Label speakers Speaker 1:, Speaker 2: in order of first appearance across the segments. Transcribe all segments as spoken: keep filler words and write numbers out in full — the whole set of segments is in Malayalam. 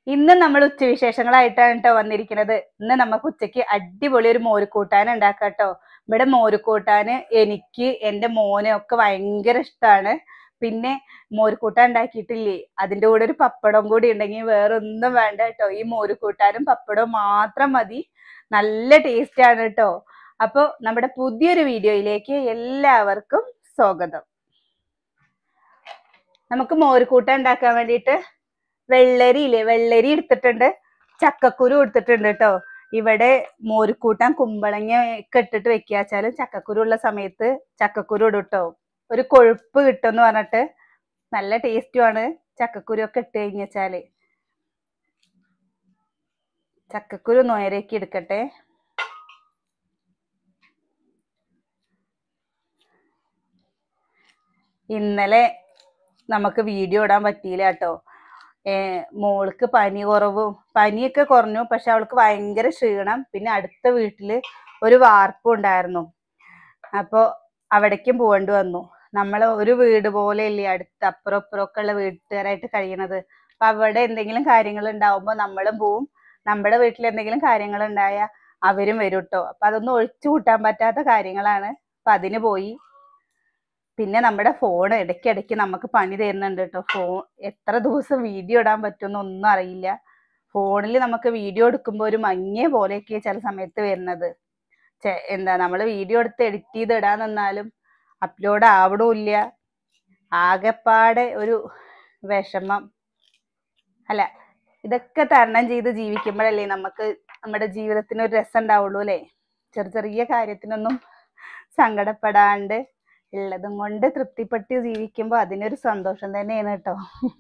Speaker 1: ഇന്ന് നമ്മൾ ഉച്ചവിശേഷങ്ങളായിട്ടാണ് കേട്ടോ വന്നിരിക്കുന്നത്. ഇന്ന് നമുക്ക് ഉച്ചയ്ക്ക് അടിപൊളി ഒരു മോരുകൂട്ടാൻ ഉണ്ടാക്കാം കേട്ടോ. ഇവിടെ മോരുകൂട്ടാന് എനിക്ക് എൻ്റെ മോനെ ഒക്കെ ഭയങ്കര ഇഷ്ടമാണ്. പിന്നെ മോരുകൂട്ടാൻ ഉണ്ടാക്കിയിട്ടില്ലേ, അതിൻ്റെ കൂടെ ഒരു പപ്പടം കൂടി ഉണ്ടെങ്കിൽ വേറെ ഒന്നും വേണ്ട കേട്ടോ. ഈ മോരുകൂട്ടാനും പപ്പടവും മാത്രം മതി. നല്ല ടേസ്റ്റ് ആണ് കേട്ടോ. അപ്പോൾ നമ്മുടെ പുതിയൊരു വീഡിയോയിലേക്ക് എല്ലാവർക്കും സ്വാഗതം. നമുക്ക് മോരുകൂട്ടാൻ ഉണ്ടാക്കാൻ വേണ്ടിയിട്ട് വെള്ളരി ഇല്ലേ, വെള്ളരി എടുത്തിട്ടുണ്ട്, ചക്കക്കുരു എടുത്തിട്ടുണ്ട് കേട്ടോ. ഇവിടെ മോരുകൂട്ടാൻ കുമ്പളങ്ങ ഒക്കെ ഇട്ടിട്ട് വെക്കാച്ചാലും ചക്കക്കുരു ഉള്ള സമയത്ത് ചക്കക്കുരു ഇടും കേട്ടോ. ഒരു കൊഴുപ്പ് കിട്ടും എന്ന് പറഞ്ഞിട്ട് നല്ല ടേസ്റ്റുമാണ് ചക്കക്കുരു ഒക്കെ ഇട്ട് കഴിഞ്ഞാല്. ചക്കക്കുരു നോയരേക്ക് എടുക്കട്ടെ. ഇന്നലെ നമുക്ക് വീഡിയോ ഇടാൻ പറ്റിയില്ല കേട്ടോ. മോൾക്ക് പനി കുറവും പനിയൊക്കെ കുറഞ്ഞു, പക്ഷെ അവൾക്ക് ഭയങ്കര ക്ഷീണം. പിന്നെ അടുത്ത വീട്ടില് ഒരു വാർപ്പും ഉണ്ടായിരുന്നു, അപ്പോൾ അവിടേക്കും പോകേണ്ടി വന്നു. നമ്മൾ ഒരു വീട് പോലെ ഇല്ലേ അടുത്ത് അപ്പുറം ഇപ്പുറമൊക്കെ ഉള്ള വീട്ടുകാരായിട്ട് കഴിയണത്. അപ്പൊ അവിടെ എന്തെങ്കിലും കാര്യങ്ങൾ ഉണ്ടാവുമ്പോൾ നമ്മളും പോവും, നമ്മുടെ വീട്ടിൽ എന്തെങ്കിലും കാര്യങ്ങൾ ഉണ്ടായാൽ അവരും വരും കേട്ടോ. അപ്പൊ അതൊന്നും ഒഴിച്ചു കൂട്ടാൻ പറ്റാത്ത കാര്യങ്ങളാണ്. അപ്പൊ അതിന് പോയി. പിന്നെ നമ്മുടെ ഫോൺ ഇടയ്ക്കിടയ്ക്ക് നമുക്ക് പണി തരുന്നുണ്ട് കേട്ടോ. ഫോൺ എത്ര ദിവസം വീഡിയോ ഇടാൻ പറ്റുമെന്ന് ഒന്നും അറിയില്ല. ഫോണിൽ നമുക്ക് വീഡിയോ എടുക്കുമ്പോൾ ഒരു മങ്ങിയ പോലെയൊക്കെ ചില സമയത്ത് വരുന്നത്. എന്താ നമ്മൾ വീഡിയോ എടുത്ത് എഡിറ്റ് ചെയ്ത് ഇടാൻ നിന്നാലും അപ്ലോഡ് ആവണമില്ല. ആകെപ്പാടെ ഒരു വിഷമം അല്ല. ഇതൊക്കെ തരണം ചെയ്ത് ജീവിക്കുമ്പോഴല്ലേ നമുക്ക് നമ്മുടെ ജീവിതത്തിന് ഒരു രസം ഉണ്ടാവുള്ളൂ അല്ലേ. ചെറിയ ചെറിയ കാര്യത്തിനൊന്നും സങ്കടപ്പെടാണ്ട് ഉള്ളതും കൊണ്ട് തൃപ്തിപ്പെട്ട് ജീവിക്കുമ്പോൾ അതിനൊരു സന്തോഷം തന്നെയാണ് കേട്ടോ.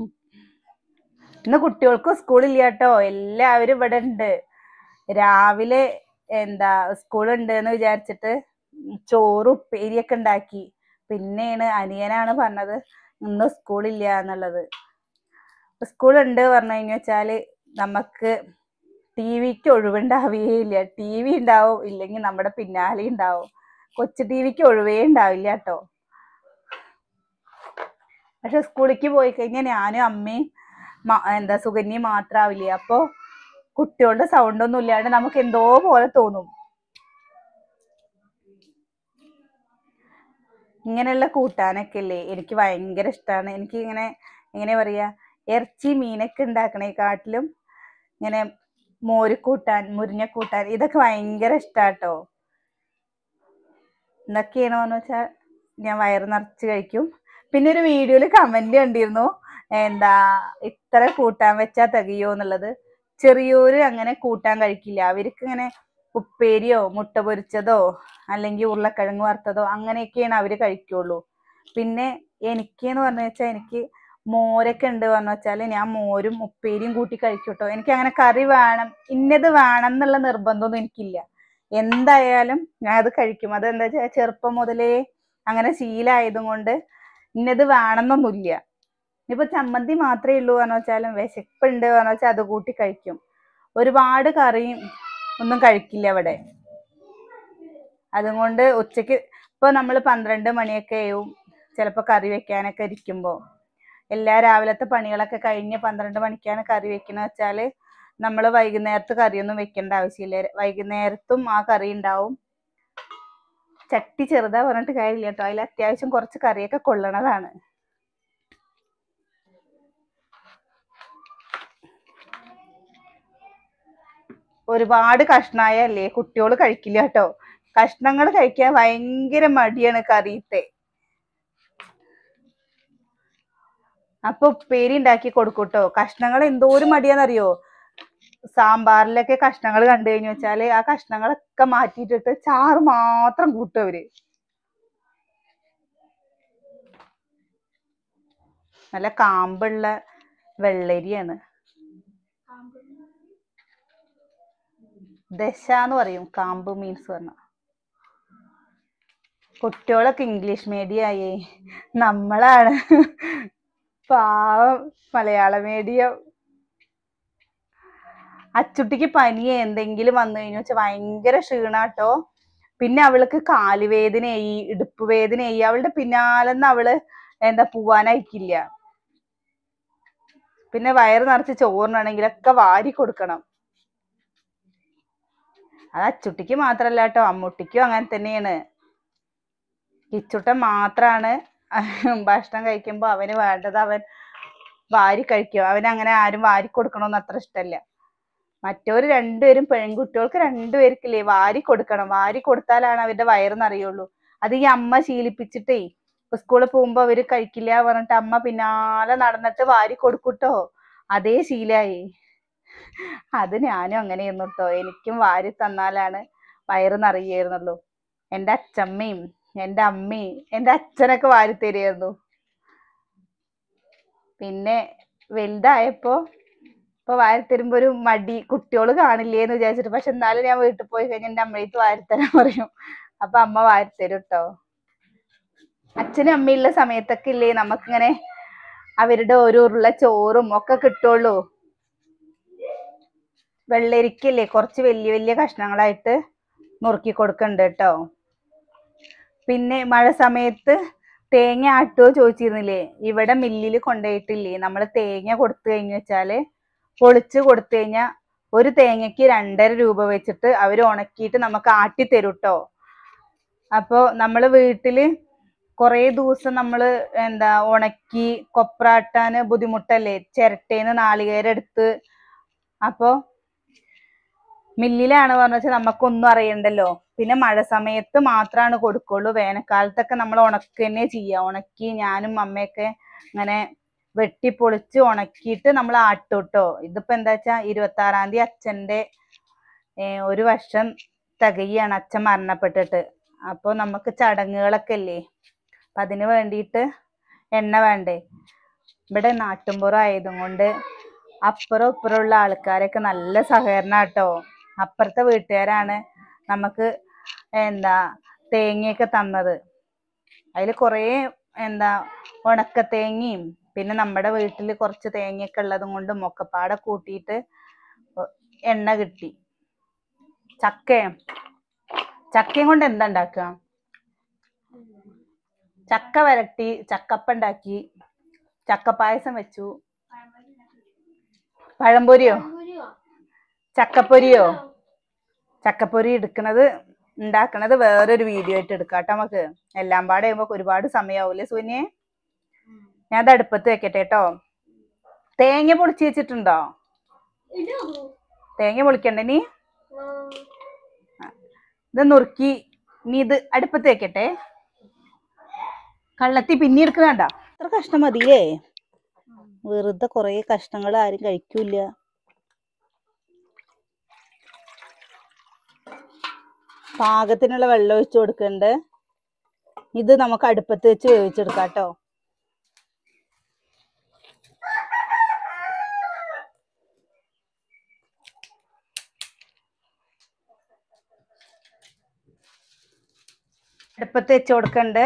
Speaker 1: ഇന്ന് കുട്ടികൾക്ക് സ്കൂളില്ല കേട്ടോ, എല്ലാവരും ഇവിടെ ഉണ്ട്. രാവിലെ എന്താ സ്കൂളുണ്ട് എന്ന് വിചാരിച്ചിട്ട് ചോറ് ഉപ്പേരിയൊക്കെ ഉണ്ടാക്കി. പിന്നെയാണ് അനിയനാണ് പറഞ്ഞത് ഇന്ന് സ്കൂളില്ല എന്നുള്ളത്. സ്കൂളുണ്ട് പറഞ്ഞു കഴിഞ്ഞു വെച്ചാല് നമുക്ക് ടി വിക്ക് ഒഴിവുണ്ടാവുകയില്ല. ടി വി ഉണ്ടാവും, ഇല്ലെങ്കിൽ നമ്മുടെ പിന്നാലെ ഉണ്ടാവും. കൊച്ചു ടി വിക്ക് ഒഴിവേ ഉണ്ടാവില്ല കേട്ടോ. പക്ഷെ സ്കൂളിലേക്ക് പോയി കഴിഞ്ഞാൽ ഞാനും അമ്മയും എന്താ സുകന്യയും മാത്രാവില്ലേ. അപ്പൊ കുട്ടികളുടെ സൗണ്ട് ഒന്നും ഇല്ലാണ്ട് നമുക്ക് എന്തോ പോലെ തോന്നും. ഇങ്ങനെയുള്ള കൂട്ടാനൊക്കെ ഇല്ലേ എനിക്ക് ഭയങ്കര ഇഷ്ടമാണ്. എനിക്ക് ഇങ്ങനെ എങ്ങനെ പറയാ, ഇറച്ചി മീനൊക്കെ ഉണ്ടാക്കണേക്കാട്ടിലും ഇങ്ങനെ മോരുകൂട്ടാൻ മുരിങ്ങക്കൂട്ടാൻ ഇതൊക്കെ ഭയങ്കര ഇഷ്ടാട്ടോ. എന്തൊക്കെയാണോന്ന് വെച്ചാൽ ഞാൻ വയറ് നിറച്ച് കഴിക്കും. പിന്നെ ഒരു വീഡിയോയിൽ കമന്റ് കണ്ടിരുന്നു, എന്താ ഇത്ര കൂട്ടാൻ വെച്ചാൽ തികയോ എന്നുള്ളത്. ചെറിയോര് അങ്ങനെ കൂട്ടാൻ കഴിക്കില്ല. അവർക്ക് ഇങ്ങനെ ഉപ്പേരിയോ മുട്ട പൊരിച്ചതോ അല്ലെങ്കിൽ ഉരുളക്കിഴങ്ങ് വറുത്തതോ അങ്ങനെയൊക്കെയാണ് അവര് കഴിക്കുള്ളൂ. പിന്നെ എനിക്കെന്ന് പറഞ്ഞു വെച്ചാൽ എനിക്ക് മോരൊക്കെ ഉണ്ട് പറഞ്ഞു വെച്ചാൽ ഞാൻ മോരും ഉപ്പേരിയും കൂട്ടി കഴിക്കും കേട്ടോ. എനിക്ക് അങ്ങനെ കറി വേണം ഇന്നത് വേണം എന്നുള്ള നിർബന്ധമൊന്നും എനിക്കില്ല. എന്തായാലും ഞാൻ അത് കഴിക്കും. അതെന്താ വെച്ചാൽ ചെറുപ്പം മുതലേ അങ്ങനെ ശീലമായതും കൊണ്ട് ഇന്നത് വേണമെന്നൊന്നുമില്ല. ഇപ്പൊ ചമ്മന്തി മാത്രമേ ഉള്ളൂ പറഞ്ഞു വെച്ചാലും വിശപ്പുണ്ട് പറഞ്ഞു വെച്ചാൽ അത് കൂട്ടി കഴിക്കും. ഒരുപാട് കറിയും ഒന്നും കഴിക്കില്ല അവിടെ. അതുകൊണ്ട് ഉച്ചക്ക് ഇപ്പൊ നമ്മൾ പന്ത്രണ്ട് മണിയൊക്കെ ആവും ചിലപ്പോൾ കറി വെക്കാനൊക്കെ ഇരിക്കുമ്പോ. എല്ലാ രാവിലത്തെ പണികളൊക്കെ കഴിഞ്ഞ് പന്ത്രണ്ട് മണിക്കാണ് കറി വെക്കുന്ന വെച്ചാല് നമ്മൾ വൈകുന്നേരത്ത് കറിയൊന്നും വെക്കേണ്ട ആവശ്യമില്ല. വൈകുന്നേരത്തും ആ കറി ഉണ്ടാവും. ചട്ടി ചെറുതാ പറഞ്ഞിട്ട് കാര്യമില്ല കേട്ടോ, അതിൽ അത്യാവശ്യം കുറച്ച് കറിയൊക്കെ കൊള്ളണതാണ്. ഒരുപാട് കഷ്ണായല്ലേ കുട്ടിയോള് കഴിക്കില്ല കേട്ടോ. കഷ്ണങ്ങൾ കഴിക്കാൻ ഭയങ്കര മടിയാണ് കറിയത്തെ. അപ്പൊ ഉപ്പേരി ഉണ്ടാക്കി കൊടുക്കൂട്ടോ. കഷ്ണങ്ങൾ എന്തോരം മടിയാന്നറിയോ. സാമ്പാറിലൊക്കെ കഷ്ണങ്ങൾ കണ്ടു കഴിഞ്ഞു വെച്ചാല് ആ കഷ്ണങ്ങളൊക്കെ മാറ്റിയിട്ടിട്ട് ചാറ് മാത്രം കൂട്ടും അവര്. നല്ല കാമ്പുള്ള വെള്ളരിയാണ്. ദശ എന്ന് പറയും, കാമ്പ് മീൻസ് പറഞ്ഞ. കുട്ടികളൊക്കെ ഇംഗ്ലീഷ് മീഡിയം ആയി, നമ്മളാണ് പാവം മലയാള മീഡിയം. അച്ചുട്ടിക്ക് പനിയെ എന്തെങ്കിലും വന്നു കഴിഞ്ഞു വെച്ചാൽ ഭയങ്കര ക്ഷീണാട്ടോ. പിന്നെ അവൾക്ക് കാലുവേദനയായി, ഇടുപ്പ് വേദനയായി. അവളുടെ പിന്നാലെന്ന് അവള് എന്താ പോവാനയക്കില്ല. പിന്നെ വയറ് നിറച്ച് ചോറിനാണെങ്കിലൊക്കെ വാരി കൊടുക്കണം. അത് അച്ചുട്ടിക്ക് മാത്രല്ല കേട്ടോ, അമ്മൂട്ടിക്കും അങ്ങനെ തന്നെയാണ്. കിച്ചുട്ടൻ മാത്രാണ് ഭക്ഷണം കഴിക്കുമ്പോ അവന് വേണ്ടത് അവൻ വാരി കഴിക്കും. അവനങ്ങനെ ആരും വാരി കൊടുക്കണമെന്ന് അത്ര ഇഷ്ടമല്ല. മറ്റവര് രണ്ടുപേരും, പെൺകുട്ടികൾക്ക് രണ്ടുപേർക്കില്ലേ വാരി കൊടുക്കണം. വാരി കൊടുത്താലാണ് അവരുടെ വയറ് നിറയുള്ളൂ. അത് ഈ അമ്മ ശീലിപ്പിച്ചിട്ടേ, സ്കൂളിൽ പോകുമ്പോ അവര് കഴിക്കില്ല പറഞ്ഞിട്ട് അമ്മ പിന്നാലെ നടന്നിട്ട് വാരി കൊടുക്കൂട്ടോ. അതേ ശീലായി. അത് ഞാനും അങ്ങനെയായിരുന്നു കേട്ടോ. എനിക്കും വാരി തന്നാലാണ് വയറ് നിറയായിരുന്നുള്ളൂ. എൻ്റെ അച്ഛമ്മയും എൻ്റെ അമ്മയും എൻ്റെ അച്ഛനൊക്കെ വാരി തരുമായിരുന്നു. പിന്നെ വലുതായപ്പോ ഇപ്പൊ വാരി തരുമ്പോ ഒരു മടി, കുട്ടികള് കാണില്ലേന്ന് വിചാരിച്ചിട്ട്. പക്ഷെ എന്നാലും ഞാൻ വീട്ടിൽ പോയി കഴിഞ്ഞാൽ എൻ്റെ അമ്മയ്ക്ക് വാരിത്തരാൻ പറയും. അപ്പൊ അമ്മ വാരിത്തരും കേട്ടോ. അച്ഛനും അമ്മയുള്ള സമയത്തൊക്കെ ഇല്ലേ നമുക്കിങ്ങനെ അവരുടെ ഒരു ഉരുള ചോറും ഒക്കെ കിട്ടുള്ളൂ. വെള്ളരിക്കല്ലേ കുറച്ച് വലിയ വലിയ കഷ്ണങ്ങളായിട്ട് നുറുക്കി കൊടുക്കണ്ട് കേട്ടോ. പിന്നെ മഴ സമയത്ത് തേങ്ങ ആട്ടുമോ ചോദിച്ചിരുന്നില്ലേ? ഇവിടെ മില്ലിൽ കൊണ്ടുപോയിട്ടില്ലേ, നമ്മൾ തേങ്ങ കൊടുത്തു കഴിഞ്ഞു വെച്ചാല് പൊളിച്ച് കൊടുത്തു കഴിഞ്ഞാൽ ഒരു തേങ്ങയ്ക്ക് രണ്ടര രൂപ വെച്ചിട്ട് അവർ ഉണക്കിയിട്ട് നമുക്ക് ആട്ടി തരും കേട്ടോ. അപ്പോൾ നമ്മൾ വീട്ടിൽ കുറേ ദിവസം നമ്മൾ എന്താ ഉണക്കി കൊപ്രാട്ടാന് ബുദ്ധിമുട്ടല്ലേ, ചിരട്ടേന്ന് നാളികേരം എടുത്ത്. അപ്പോൾ മില്ലിലാണ് പറഞ്ഞ വെച്ചാൽ നമുക്കൊന്നും അറിയണ്ടല്ലോ. പിന്നെ മഴ സമയത്ത് മാത്രമാണ് കൊടുക്കുള്ളൂ. വേനൽക്കാലത്തൊക്കെ നമ്മൾ ഉണക്കുക തന്നെ ചെയ്യുക. ഉണക്കി ഞാനും അമ്മയൊക്കെ ഇങ്ങനെ വെട്ടിപ്പൊളിച്ച് ഉണക്കിയിട്ട് നമ്മൾ ആട്ടും കേട്ടോ. ഇതിപ്പോ എന്താ വെച്ചാൽ ഇരുപത്തി ആറാം തീയതി അച്ഛൻ്റെ ഒരു വർഷം തികയാണ് അച്ഛൻ മരണപ്പെട്ടിട്ട്. അപ്പോൾ നമുക്ക് ചടങ്ങുകളൊക്കെ അല്ലേ, അപ്പം അതിന് വേണ്ടിയിട്ട് എണ്ണ വേണ്ടേ. ഇവിടെ നാട്ടുമ്പുറം ആയതും കൊണ്ട് അപ്പുറം ഇപ്പുറമുള്ള ആൾക്കാരൊക്കെ നല്ല സഹകരണം കേട്ടോ. അപ്പുറത്തെ വീട്ടുകാരാണ് നമുക്ക് എന്താ തേങ്ങയൊക്കെ തന്നത്. അതിൽ കുറേ എന്താ ഉണക്ക തേങ്ങയും പിന്നെ നമ്മുടെ വീട്ടിൽ കുറച്ച് തേങ്ങയൊക്കെ ഉള്ളതും കൊണ്ട് മൊക്കപ്പാടെ കൂട്ടിയിട്ട് എണ്ണ കിട്ടി. ചക്കയും ചക്കയും കൊണ്ട് എന്താ ഉണ്ടാക്കുക? ചക്ക വരട്ടി ചക്കപ്പം ഉണ്ടാക്കി, ചക്കപ്പായസം വെച്ചു. പഴംപൊരിയോ ചക്കപ്പൊരിയോ? ചക്കപ്പൊരി എടുക്കണത് ഉണ്ടാക്കണത് വേറൊരു വീഡിയോ ആയിട്ട് എടുക്കാം കേട്ടോ. നമുക്ക് എല്ലാം പാടെ ചെയ്യുമ്പോ ഒരുപാട് സമയമാവൂലേ സൂന്യെ? ഞാൻ അത് അടുപ്പത്ത് വെക്കട്ടെ കേട്ടോ. തേങ്ങ പൊളിച്ച് വെച്ചിട്ടുണ്ടോ? തേങ്ങ പൊളിക്കണ്ടേ നീ? ഇത് നുറുക്കി നീ ഇത് അടുപ്പത്ത് വെക്കട്ടെ. കള്ളത്തി പിന്നെ എടുക്കണണ്ട. ഇത്ര കഷ്ണം മതിയേ, വെറുതെ കുറേ കഷ്ണങ്ങൾ ആരും കഴിക്കൂല. പാകത്തിനുള്ള വെള്ളം ഒഴിച്ചു കൊടുക്കണ്ട്. ഇത് നമുക്ക് അടുപ്പത്ത് വെച്ച് വേവിച്ചെടുക്കാം കേട്ടോ. അടുപ്പത്ത് വെച്ച് കൊടുക്കണ്ട്.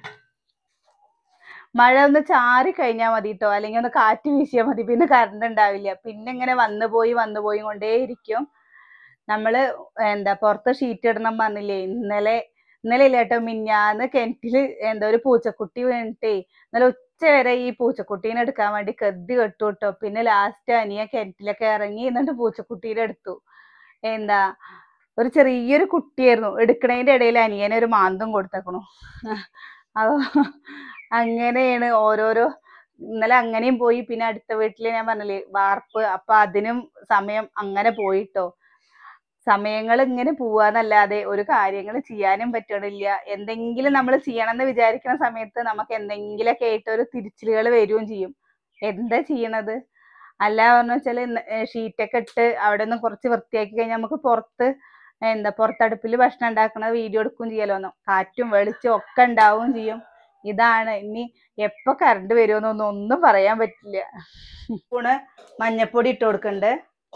Speaker 1: മഴ ഒന്ന് ചാറി കഴിഞ്ഞാൽ മതി കേട്ടോ, അല്ലെങ്കിൽ ഒന്ന് കാറ്റ് വീശിയാൽ മതി. പിന്നെ കറണ്ട് ഉണ്ടാവില്ല. പിന്നെ ഇങ്ങനെ വന്നു പോയി വന്നു പോയി കൊണ്ടേയിരിക്കും. നമ്മള് എന്താ പുറത്ത് ഷീറ്റ് ഇടണം പറഞ്ഞില്ലേ? ഇന്നലെ ഇന്നലെ ഇല്ല കേട്ടോ, മിഞ്ഞാന്ന് കിണറ്റില് എന്താ ഒരു പൂച്ചക്കുട്ടി വീണിട്ടേ ഇന്നലെ ഉച്ച വരെ ഈ പൂച്ചക്കുട്ടീനെ എടുക്കാൻ വേണ്ടി കരുതി കെട്ടു കേട്ടോ. പിന്നെ ലാസ്റ്റ് അനിയ കിണറ്റിലൊക്കെ ഇറങ്ങി എന്നിട്ട് പൂച്ചക്കുട്ടീനെ എടുത്തു. എന്താ ഒരു ചെറിയൊരു കുട്ടിയായിരുന്നു. എടുക്കണതിന്റെ ഇടയിൽ അനിയനെ ഒരു മാന്തം കൊടുത്തേക്കണു. അപ്പൊ അങ്ങനെയാണ് ഓരോരോ. ഇന്നലെ അങ്ങനെയും പോയി. പിന്നെ അടുത്ത വീട്ടില് ഞാൻ പറഞ്ഞില്ലേ വാർപ്പ്, അപ്പൊ അതിനും സമയം അങ്ങനെ പോയിട്ടോ. സമയങ്ങൾ ഇങ്ങനെ പോവാന്നല്ലാതെ ഒരു കാര്യങ്ങൾ ചെയ്യാനും പറ്റണില്ല. എന്തെങ്കിലും നമ്മൾ ചെയ്യണം എന്ന് വിചാരിക്കുന്ന സമയത്ത് നമുക്ക് എന്തെങ്കിലുമൊക്കെ ആയിട്ട് ഒരു തിരിച്ചിലുകൾ വരികയും ചെയ്യും. എന്താ ചെയ്യണത്? അല്ല പറഞ്ഞു വെച്ചാല് ഷീറ്റൊക്കെ ഇട്ട് അവിടെ നിന്ന് കുറച്ച് വൃത്തിയാക്കി കഴിഞ്ഞാൽ നമുക്ക് പുറത്ത് എന്താ പുറത്തടുപ്പിൽ ഭക്ഷണം ഉണ്ടാക്കണത് വീഡിയോ എടുക്കുകയും ചെയ്യാലോ. കാറ്റും വെളിച്ചം ഒക്കെ ഉണ്ടാവുകയും ചെയ്യും. ഇതാണ്. ഇനി എപ്പോ കറണ്ട് വരുമെന്നൊന്നും ഒന്നും പറയാൻ പറ്റില്ല. സ്പൂണ് മഞ്ഞപ്പൊടി ഇട്ട് കൊടുക്കണ്ട്.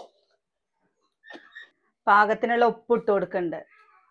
Speaker 1: പാകത്തിനുള്ള ഉപ്പ് ഇട്ട് കൊടുക്കണ്ട്.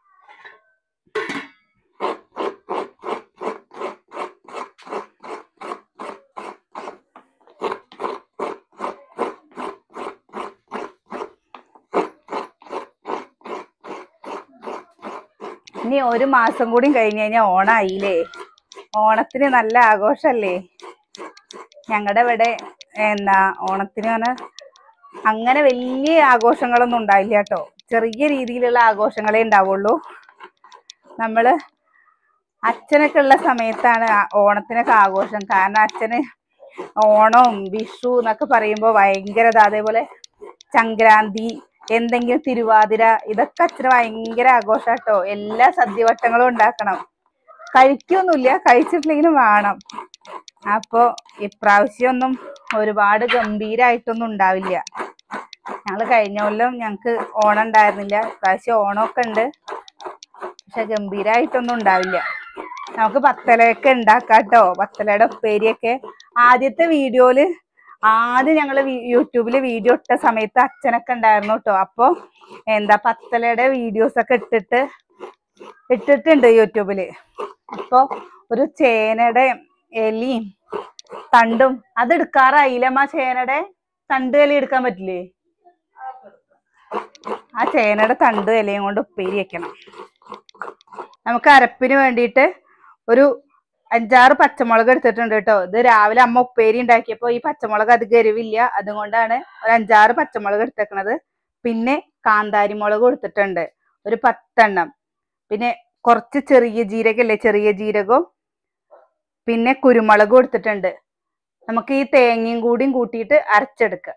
Speaker 1: ഇനി ഒരു മാസം കൂടി കഴിഞ്ഞ് കഴിഞ്ഞാൽ ഓണായില്ലേ? ഓണത്തിന് നല്ല ആഘോഷല്ലേ? ഞങ്ങളുടെ ഇവിടെ എന്താ ഓണത്തിന് പറഞ്ഞാൽ അങ്ങനെ വലിയ ആഘോഷങ്ങളൊന്നും ഉണ്ടായില്ല കേട്ടോ. ചെറിയ രീതിയിലുള്ള ആഘോഷങ്ങളേ ഉണ്ടാവുള്ളൂ. നമ്മള് അച്ഛനൊക്കെ ഉള്ള സമയത്താണ് ഓണത്തിനൊക്കെ ആഘോഷം. കാരണം അച്ഛന് ഓണവും വിഷു എന്നൊക്കെ പറയുമ്പോൾ ഭയങ്കര, അതേപോലെ സംക്രാന്തി, എന്തെങ്കിലും തിരുവാതിര, ഇതൊക്കെ അച്ഛന് ഭയങ്കര ആഘോഷാട്ടോ. എല്ലാ സദ്യവട്ടങ്ങളും ഉണ്ടാക്കണം. കഴിക്കൊന്നുമില്ല, കഴിച്ചിട്ടില്ലെങ്കിലും വേണം. അപ്പൊ ഇപ്രാവശ്യം ഒന്നും ഒരുപാട് ഗംഭീരായിട്ടൊന്നും ഉണ്ടാവില്ല. ഞങ്ങള് കഴിഞ്ഞ കൊല്ലം ഞങ്ങക്ക് ഓണം ഉണ്ടായിരുന്നില്ല. ഇപ്രാവശ്യം ഓണമൊക്കെ ഉണ്ട്, പക്ഷെ ഗംഭീരായിട്ടൊന്നും ഉണ്ടാവില്ല. നമുക്ക് പത്തലയൊക്കെ ഉണ്ടാക്കാട്ടോ, പത്തലയുടെ ഉപ്പേരിയൊക്കെ. ആദ്യത്തെ വീഡിയോയില് ആദ്യം ഞങ്ങള് യൂട്യൂബില് വീഡിയോ ഇട്ട സമയത്ത് അച്ഛനൊക്കെ ഉണ്ടായിരുന്നു കേട്ടോ. അപ്പൊ എന്താ പത്തലയുടെ വീഡിയോസ് ഒക്കെ ഇട്ടിട്ട് ഇട്ടിട്ടുണ്ട് യൂട്യൂബില്. അപ്പൊ ഒരു ചേനയുടെ എലിയും തണ്ടും അത് എടുക്കാറായില്ലമ്മ. ചേനയുടെ തണ്ട് ഇല എടുക്കാൻ പറ്റില്ലേ? ആ ചേനയുടെ തണ്ട് ഇലയും കൊണ്ട് ഉപ്പേരി വെക്കണം. നമുക്ക് അരപ്പിന് വേണ്ടിയിട്ട് ഒരു അഞ്ചാറ് പച്ചമുളക് എടുത്തിട്ടുണ്ട് കേട്ടോ. ഇത് രാവിലെ അമ്മ ഉപ്പേരി ഉണ്ടാക്കിയപ്പോൾ ഈ പച്ചമുളക് അധികം എരിവില്ല, അതുകൊണ്ടാണ് ഒരു അഞ്ചാറ് പച്ചമുളക് എടുത്തേക്കണത്. പിന്നെ കാന്താരി മുളക് എടുത്തിട്ടുണ്ട് ഒരു പത്തെണ്ണം. പിന്നെ കുറച്ച് ചെറിയ ജീരകല്ലേ, ചെറിയ ജീരകവും പിന്നെ കുരുമുളകും എടുത്തിട്ടുണ്ട്. നമുക്ക് ഈ തേങ്ങയും കൂടിയും കൂട്ടിയിട്ട് അരച്ചെടുക്കാം.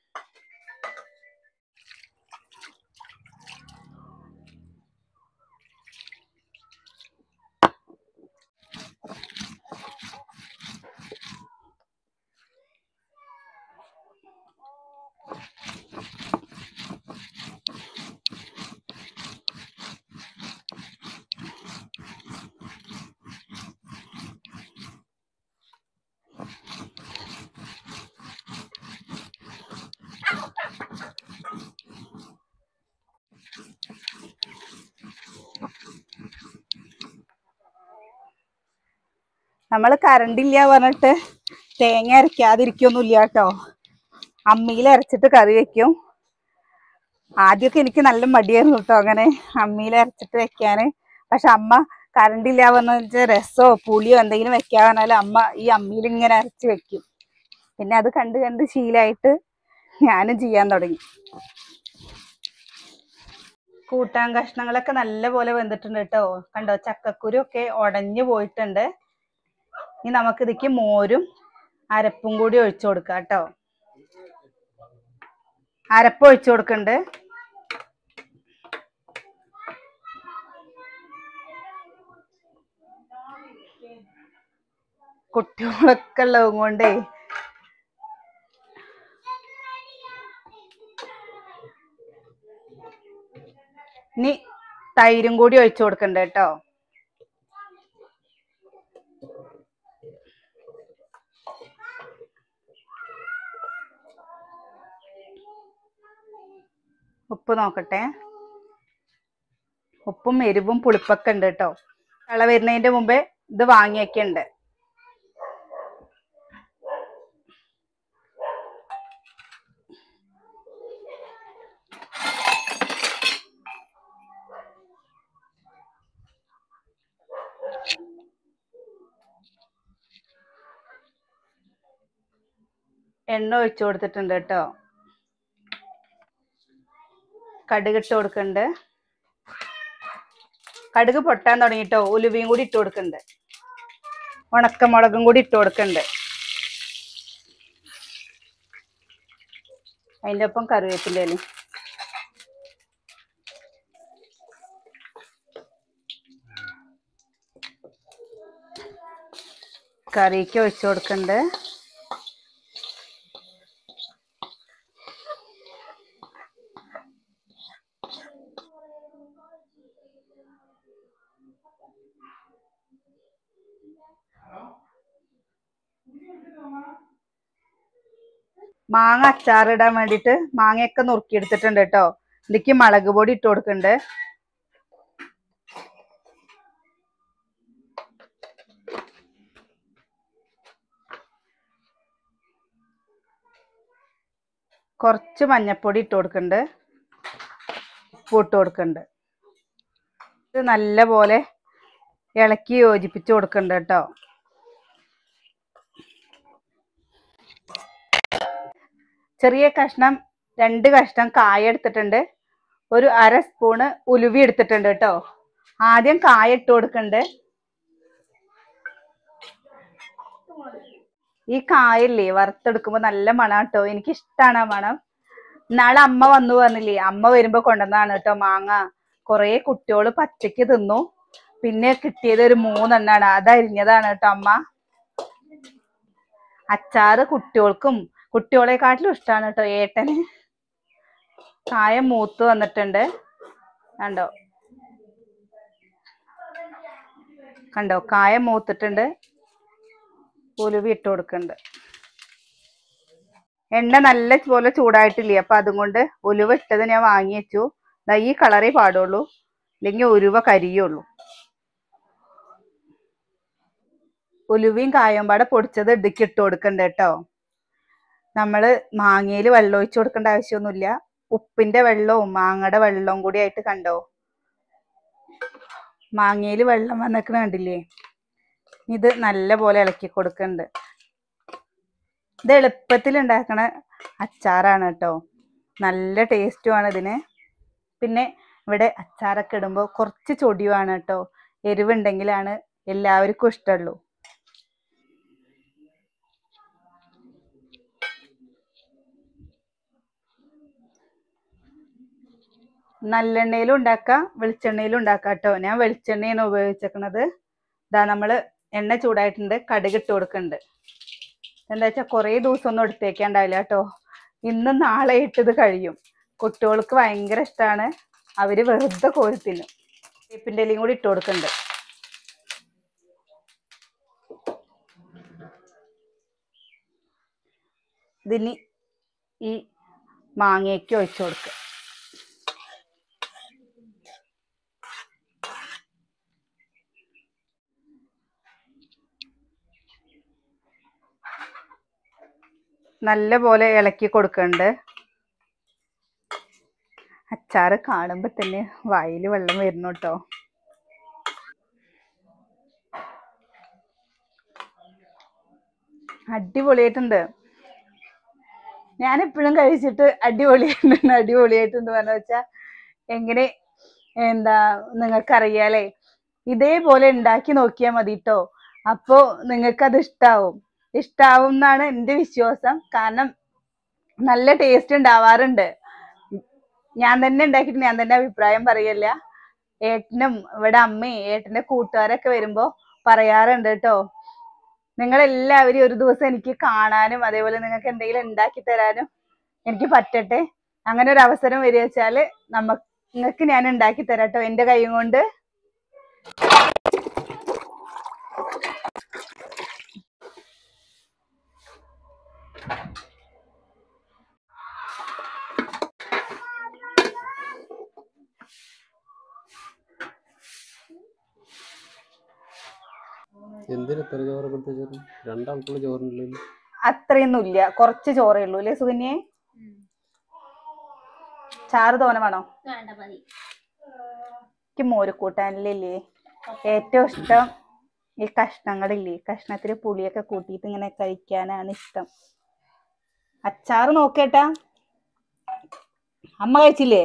Speaker 1: നമ്മൾ കറണ്ടില്ല പറഞ്ഞിട്ട് തേങ്ങ അരയ്ക്കാതിരിക്കൊന്നുമില്ല കേട്ടോ. അമ്മിയിൽ അരച്ചിട്ട് കറി വെക്കും. ആദ്യമൊക്കെ എനിക്ക് നല്ല മടിയായിരുന്നു കേട്ടോ അങ്ങനെ അമ്മിയിൽ അരച്ചിട്ട് വെക്കാന്. പക്ഷെ അമ്മ കറണ്ടില്ല പറഞ്ഞ വെച്ചാൽ രസമോ പുളിയോ എന്തെങ്കിലും വെക്കാൻ പറഞ്ഞാൽ അമ്മ ഈ അമ്മിയിൽ ഇങ്ങനെ അരച്ച് വെക്കും. പിന്നെ അത് കണ്ട് കണ്ട് ശീലമായിട്ട് ഞാനും ചെയ്യാൻ തുടങ്ങി. കൂട്ടാൻ കഷ്ണങ്ങളൊക്കെ നല്ല പോലെ വെന്തിട്ടുണ്ട് കേട്ടോ. കണ്ടോ, ചക്കക്കുരു ഒക്കെ ഉടഞ്ഞു പോയിട്ടുണ്ട്. ഇനി നമുക്ക് ഇതിക്ക് മോരും അരപ്പും കൂടി ഒഴിച്ചു കൊടുക്കാം കേട്ടോ. അരപ്പ് ഒഴിച്ചു കൊടുക്കണ്ട്. കുട്ടികളൊക്കെ ഉള്ളതും കൊണ്ടേ ഇനി തൈരും കൂടി ഒഴിച്ചു കൊടുക്കണ്ട കേട്ടോ. ഉപ്പ് നോക്കട്ടെ. ഉപ്പും എരിവും പുളിപ്പൊക്കെ ഉണ്ട് കേട്ടോ. കള വരുന്നതിന്റെ മുമ്പേ ഇത് വാങ്ങിയൊക്കെ ഉണ്ട്. എണ്ണ ഒഴിച്ചു കൊടുത്തിട്ടുണ്ട് കേട്ടോ. കടുക് ഇട്ട് കൊടുക്കണ്ട്. കടുക് പൊട്ടാൻ തുടങ്ങിട്ടോ. ഉലുവയും കൂടി ഇട്ട് കൊടുക്കണ്ട്. ഉണക്കമുളകും കൂടി ഇട്ട് കൊടുക്കണ്ട്. അതിൻ്റെ ഒപ്പം കറിവേപ്പിലയും കറിക്ക് ഒഴിച്ചു കൊടുക്കണ്ട്. മാങ്ങ അച്ചാറിടാൻ വേണ്ടിയിട്ട് മാങ്ങയൊക്കെ നുറുക്കിയെടുത്തിട്ടുണ്ട് കേട്ടോ. ഇതിക്ക് മുളക് പൊടി ഇട്ട് കൊടുക്കണ്ട്. കുറച്ച് മഞ്ഞപ്പൊടി ഇട്ട് കൊടുക്കണ്ട്. ഉപ്പ് ഇട്ട് കൊടുക്കണ്ട്. ഇത് നല്ല പോലെ ഇളക്കി യോജിപ്പിച്ച് കൊടുക്കണ്ട് കേട്ടോ. ചെറിയ കഷ്ണം രണ്ട് കഷ്ണം കായ എടുത്തിട്ടുണ്ട്. ഒരു അര സ്പൂണ് ഉലുവി എടുത്തിട്ടുണ്ട് കേട്ടോ. ആദ്യം കായ ഇട്ട് കൊടുക്കണ്ട്. ഈ കായല്ലേ വറുത്തെടുക്കുമ്പോ നല്ല മണം കേട്ടോ. എനിക്ക് ഇഷ്ടമാണ് ആ മണം. നാളെ അമ്മ വന്നു പറഞ്ഞില്ലേ, അമ്മ വരുമ്പോ കൊണ്ടുവന്നതാണ് കേട്ടോ മാങ്ങ. കൊറേ കുട്ടികള് പച്ചക്ക് തിന്നു. പിന്നെ കിട്ടിയത് ഒരു മൂന്നെണ്ണാണ്. അതരിഞ്ഞതാണ് കേട്ടോ അമ്മ. അച്ചാറ് കുട്ടികൾക്കും കുട്ടികളെക്കാട്ടിലും ഇഷ്ടമാണ് കേട്ടോ ഏട്ടന്. കായ മൂത്ത് വന്നിട്ടുണ്ട് കണ്ടോ. കണ്ടോ കായ മൂത്തിട്ടുണ്ട്. ഉലുവി ഇട്ട് കൊടുക്കുന്നുണ്ട്. എണ്ണ നല്ല പോലെ ചൂടായിട്ടില്ലേ, അപ്പൊ അതുകൊണ്ട് ഉലുവ ഇട്ടത് ഞാൻ വാങ്ങി വെച്ചു. ഈ കളറേ പാടുള്ളൂ, അല്ലെങ്കിൽ ഉലുവ കരിയുള്ളൂ. ഉലുവയും കായും പാടെ പൊടിച്ചത് ഇടുക്കി ഇട്ട് കൊടുക്കണ്ട കേട്ടോ. നമ്മള് മാങ്ങയില് വെള്ളം ഒഴിച്ചു കൊടുക്കേണ്ട ആവശ്യമൊന്നുമില്ല. ഉപ്പിന്റെ വെള്ളവും മാങ്ങയുടെ വെള്ളവും കൂടി ആയിട്ട് കണ്ടോ. മാങ്ങയില് വെള്ളം വന്നിക്കണ കണ്ടില്ലേ. ഇത് നല്ല പോലെ ഇളക്കി കൊടുക്കുന്നുണ്ട്. ഇത് എളുപ്പത്തിൽ ഉണ്ടാക്കണ അച്ചാറാണ് കേട്ടോ. നല്ല ടേസ്റ്റുമാണ് ഇതിന്. പിന്നെ ഇവിടെ അച്ചാറൊക്കെ ഇടുമ്പോൾ കുറച്ച് ചൊടിയുമാണ് കേട്ടോ. എരിവുണ്ടെങ്കിലാണ് എല്ലാവർക്കും ഇഷ്ടമുള്ളൂ. നല്ലെണ്ണയിലും ഉണ്ടാക്കാം വെളിച്ചെണ്ണയിലും ഉണ്ടാക്കാം കേട്ടോ. ഞാൻ വെളിച്ചെണ്ണയാണ് ഉപയോഗിച്ചേക്കണത്. ഇതാ നമ്മള് എണ്ണ ചൂടായിട്ടുണ്ട്. കടുക് ഇട്ട് കൊടുക്കുന്നുണ്ട്. എന്താ വെച്ചാൽ കുറേ ദിവസം ഒന്നും എടുത്തേക്കാണ്ടാവില്ല കേട്ടോ. ഇന്നും നാളെ ഇട്ടത് കഴിയും. കുട്ടികൾക്ക് ഭയങ്കര ഇഷ്ടമാണ്. അവര് വെറുതെ കോരി തിന്നും. വേപ്പിൻ്റെ ഇലയും കൂടി ഇട്ട് കൊടുക്കുന്നുണ്ട്. ഇതിന് ഈ മാങ്ങയ്ക്ക് ഒഴിച്ചു കൊടുക്കുക. നല്ല പോലെ ഇളക്കി കൊടുക്കുന്നുണ്ട്. അച്ചാറ് കാണുമ്പോ തന്നെ വായില് വെള്ളം വരുന്നു കേട്ടോ. അടിപൊളിയായിട്ടുണ്ട്. ഞാൻ എപ്പോഴും കഴിച്ചിട്ട് അടിപൊളിയായിട്ടുണ്ട് അടിപൊളിയായിട്ടുണ്ട് പറഞ്ഞു വെച്ചാ എങ്ങനെ എന്താ നിങ്ങൾക്കറിയാലേ. ഇതേപോലെ ഉണ്ടാക്കി നോക്കിയാൽ മതി കേട്ടോ. അപ്പോ നിങ്ങൾക്കത് ഇഷ്ടാവും. ഇഷ്ടാവും എന്നാണ് എൻ്റെ വിശ്വാസം. കാരണം നല്ല ടേസ്റ്റ് ഉണ്ടാവാറുണ്ട്. ഞാൻ തന്നെ ഉണ്ടാക്കിയിട്ട് ഞാൻ തന്നെ അഭിപ്രായം പറയല്ല. ഏട്ടനും ഇവിടെ അമ്മയും ഏട്ടന്റെ കൂട്ടുകാരൊക്കെ വരുമ്പോ പറയാറുണ്ട് കേട്ടോ. നിങ്ങളെല്ലാവരും ഒരു ദിവസം എനിക്ക് കാണാനും അതേപോലെ നിങ്ങൾക്ക് എന്തെങ്കിലും ഉണ്ടാക്കി തരാനും എനിക്ക് പറ്റട്ടെ. അങ്ങനെ ഒരു അവസരം വരിക വെച്ചാല് നമ്മ നിങ്ങൾക്ക് ഞാൻ ഉണ്ടാക്കി തരാട്ടോ എൻ്റെ കൈ കൊണ്ട്. അത്രയൊന്നും ഇല്ല, കുറച്ച് ചോറേ ഉള്ളൂ അല്ലേ സുകന്യെ? ചാറ് തോനെ വേണോ? എനിക്ക് മോരുകൂട്ടാനില്ലേ ഏറ്റവും ഇഷ്ടം ഈ കഷ്ണങ്ങളില്ലേ, കഷ്ണത്തില് പുളിയൊക്കെ കൂട്ടിയിട്ട് ഇങ്ങനെ കഴിക്കാനാണ് ഇഷ്ടം. അച്ചാറ് നോക്കേട്ടാ. അമ്മ കഴിച്ചില്ലേ?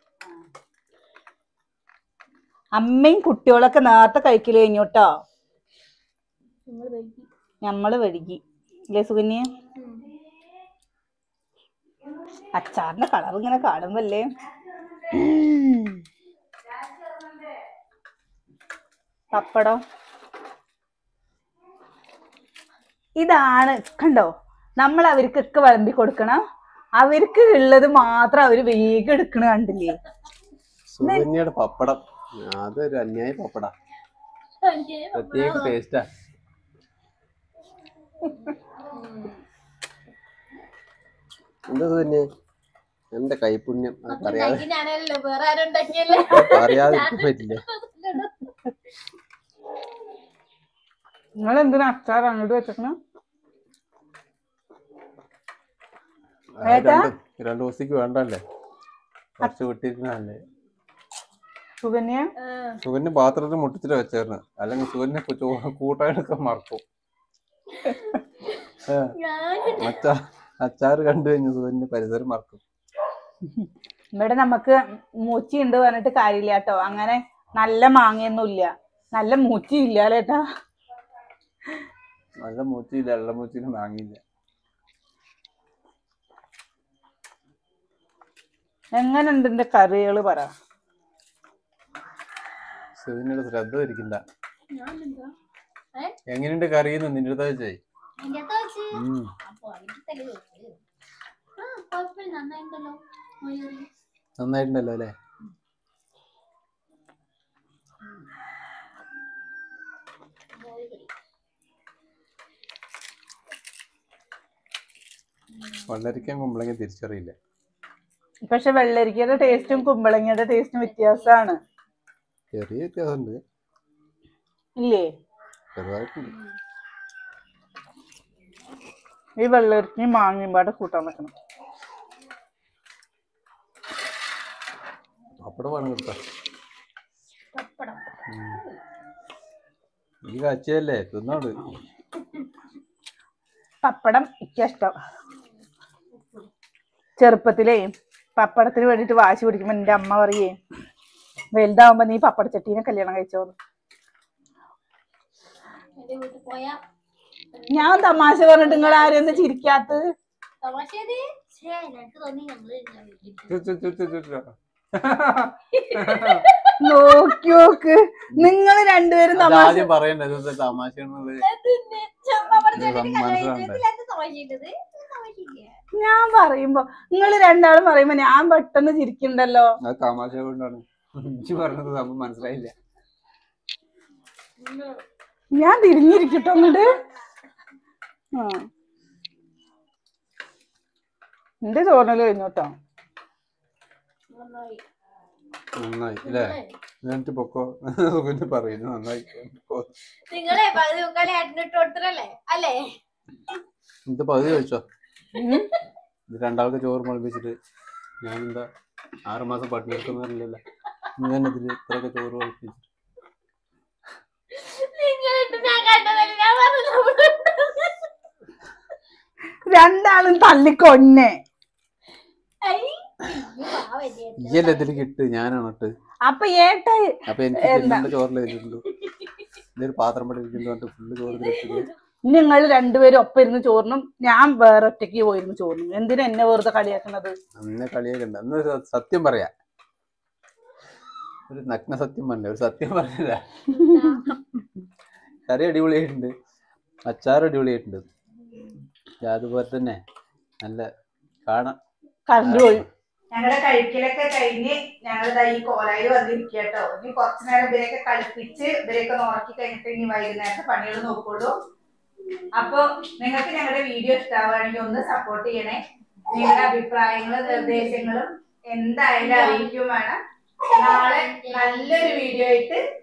Speaker 1: അമ്മയും കുട്ടികളൊക്കെ നേരത്തെ കഴിക്കല് കഴിഞ്ഞോട്ടോ. നമ്മള് വഴുകി അല്ലേ സുകന്യ? അച്ചാറിന്റെ കളർ ഇങ്ങനെ കാണുമ്പല്ലേ. പപ്പടം ഇതാണ് കണ്ടോ. നമ്മൾ അവർക്കൊക്കെ വിളമ്പി കൊടുക്കണം. അവർക്ക് ഉള്ളത് മാത്രം അവര് വേഗം എടുക്കണ കണ്ടില്ലേ.
Speaker 2: സുകന്യയുടെ പപ്പടം അതൊരു അന്യായ പപ്പട, പ്രത്യേക ടേസ്റ്റാ. എന്താ സുകന്യ എന്റെ കൈപുണ്യം അറിയാതിരിക്കാൻ പറ്റില്ല.
Speaker 1: നിങ്ങൾ എന്തിനാ അച്ചാർ അങ്ങോട്ട് വെച്ചേക്കണം?
Speaker 2: രണ്ടു ദിവസത്തേക്ക് വേണ്ടല്ലേ, കുറച്ച് വിട്ടിരിക്കണല്ലേ.
Speaker 1: സുകന്യ
Speaker 2: സുകന്യ പാത്രത്തിൽ മുട്ടിച്ചിട്ട് വെച്ചേർന്ന്, അല്ലെങ്കിൽ സുകന്യ കൂട്ടാനൊക്കെ മറക്കും. മച്ചാ അച്ചാറ് കണ്ടു കഴിഞ്ഞു സൂര്യന്റെ പരിസരം മറക്കും.
Speaker 1: ഇവിടെ നമുക്ക് മൂച്ചി ഉണ്ട് പറഞ്ഞിട്ട് കാര്യമില്ല കേട്ടോ. അങ്ങനെ നല്ല മാങ്ങയൊന്നും ഇല്ല, നല്ല മൂച്ചി ഇല്ല ചേട്ടാ.
Speaker 2: നല്ല മൂച്ചിയില്ല, വെള്ള മൂച്ചിന് മാങ്ങിയില്ല.
Speaker 1: എങ്ങനെയുണ്ട് എന്റെ കറികള് പറ.
Speaker 2: സൂര്യനോട് ശ്രദ്ധ ഇരിക്കണ്ട. എങ്ങനെയുണ്ട് കറിയെന്ന് നിന്റെ അടുത്ത് വെച്ചേ. നന്നായിട്ടുണ്ടല്ലോ അല്ലേ? വെള്ളരിക്കയും കുമ്പളങ്ങ തിരിച്ചറിയില്ല.
Speaker 1: പക്ഷെ വെള്ളരിക്കയുടെ ടേസ്റ്റും കുമ്പളങ്ങയുടെ ടേസ്റ്റും വ്യത്യാസമാണ്.
Speaker 2: ചെറിയ വ്യത്യാസമുണ്ട്.
Speaker 1: ഇല്ലേ?
Speaker 2: ചെറുതായിട്ടുണ്ട്.
Speaker 1: ഈ വെള്ളരിക്കയും മാങ്ങയും പാടെ കൂട്ടാൻ വെക്കണം.
Speaker 2: പപ്പടം വേണം കൊടുത്ത ഈ കാച്ചയല്ലേ തിന്നോട്.
Speaker 1: പപ്പടം ഇഷ്ടം. ചെറുപ്പത്തിലേ പപ്പടത്തിന് വേണ്ടിട്ട് വാശി പിടിക്കുമ്പോ എന്റെ അമ്മ പറയേ, വലുതാവുമ്പോ നീ പപ്പടച്ചട്ടീനെ കല്യാണം കഴിച്ചോന്ന്. ഞാൻ തമാശ പറഞ്ഞിട്ട് നിങ്ങൾ ആരെയൊന്നും ചിരിക്കാത്തത്? നോക്കി നോക്ക്, നിങ്ങൾ രണ്ടുപേരും തമാശ
Speaker 2: പറയണ്ടത് തമാശ.
Speaker 1: ഞാൻ പറയുമ്പോ നിങ്ങൾ രണ്ടാളും പറയുമ്പോ ഞാൻ പെട്ടെന്ന് ചിരിക്കണ്ടല്ലോ.
Speaker 2: തമാശ കൊണ്ടാണ് പറഞ്ഞത്, നമുക്ക് മനസ്സിലായില്ല.
Speaker 1: ഞാൻ തിരിഞ്ഞിരിക്കട്ടോ അങ്ങോട്ട്. ആ എന്റെ ചോറിനല് കഴിഞ്ഞോട്ടോ.
Speaker 2: നന്നായി അല്ലേ? എന്നിട്ട് പൊക്കോ പറയുന്നു നന്നായി. ഇത് പകുതി കഴിച്ചോ? ഇത് രണ്ടാൾക്ക് ചോറ് മുളപ്പിച്ചിട്ട് ഞാൻ എന്താ ആറുമാസം പട്ടിണി എടുക്കുന്നറിയില്ലല്ലോ. ഞാൻ ഇതില് ഇത്രയൊക്കെ ചോറ് മുളപ്പിച്ചിട്ട്
Speaker 1: രണ്ടാളും തള്ളിക്കൊന്നെ.
Speaker 2: ഇയല്ലേ ഇതില് കിട്ട്, ഞാനാണിട്ട്.
Speaker 1: അപ്പൊ ഏട്ട
Speaker 2: അപ്പൊ എനിക്ക് ചോറിൽ വെച്ചിട്ടുള്ളൂ. ഇതൊരു പാത്രം പഠിപ്പിക്കുന്നു ഫുള്ള് ചോറ്.
Speaker 1: നിങ്ങൾ രണ്ടുപേരും ഒപ്പം ഇരുന്ന് ചോറിനും, ഞാൻ വേറെ ഒറ്റയ്ക്ക് പോയിരുന്നു ചോറിനും. എന്തിനാ എന്നെ വെറുതെ കളിയാക്കുന്നത്?
Speaker 2: അന്നെ കളിയാക്കണ്ട. അന്ന് സത്യം പറയാ, ഒരു നഗ്ന സത്യം പറഞ്ഞ ഒരു സത്യം പറഞ്ഞില്ല. കറി അടിപൊളിയായിട്ടുണ്ട്, അച്ചാർ അടിപൊളിയായിട്ടുണ്ട്. അതുപോലെ തന്നെ നല്ല കാണാം.
Speaker 1: കറണ്ട് പോയി. ഞങ്ങളുടെ കഴിക്കലൊക്കെ കഴിഞ്ഞ് ഞങ്ങളുടെ ഈ കോലായിൽ വന്നിരിക്കുക കേട്ടോ. ഇനി കുറച്ചു നേരം ഇവരെയൊക്കെ കളിപ്പിച്ച് ഇവരെയൊക്കെ നോക്കി കഴിഞ്ഞിട്ട് ഇനി വൈകുന്നേരത്തെ പണികൾ നോക്കുള്ളൂ. അപ്പൊ നിങ്ങൾക്ക് ഞങ്ങളുടെ വീഡിയോ ഇഷ്ടമാവുകയാണെങ്കിൽ ഒന്ന് സപ്പോർട്ട് ചെയ്യണേ. നിങ്ങളുടെ അഭിപ്രായങ്ങളും നിർദ്ദേശങ്ങളും എന്തായാലും അറിയിക്കും വേണം. നാളെ നല്ലൊരു വീഡിയോ ആയിട്ട്